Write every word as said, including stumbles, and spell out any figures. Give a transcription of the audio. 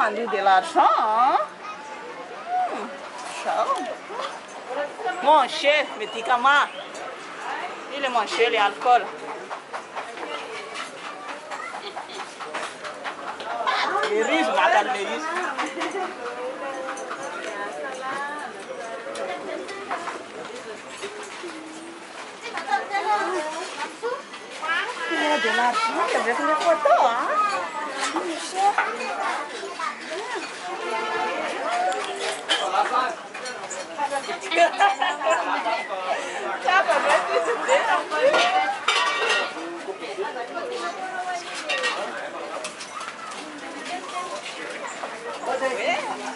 rendu de l'argent. Hein? Hmm, chaud. Mon chef, médicament. Il est mon chef, l'alcool. Les riches, madame, les riches. Il y a de l'argent avec les photos, hein? Ça va bien, c'est bien. Oui.